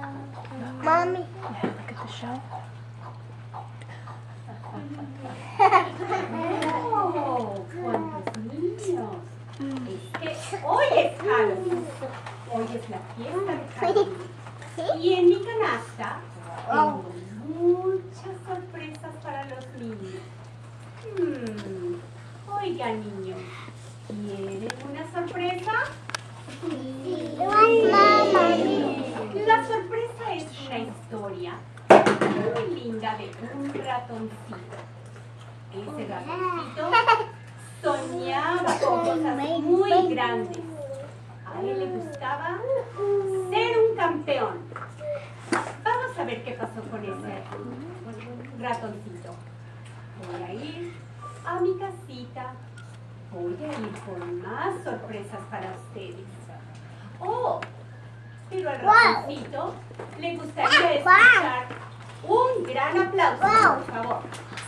Mommy. Yeah, look at the show. ¡Oh! ¡Cuántos niños! Hoy es Halloween. Hoy es la fiesta de Halloween. Y en mi canasta tengo muchas sorpresas para los niños. Oigan, niños, ¿quieren una sorpresa? La sorpresa es una historia muy linda de un ratoncito. Ese ratoncito soñaba con cosas muy grandes. A él le gustaba ser un campeón. Vamos a ver qué pasó con ese ratoncito. Voy a ir a mi casita. Voy a ir con más sorpresas para ustedes. Oh, pero al ratoncito le gustaría escuchar un gran aplauso, por favor.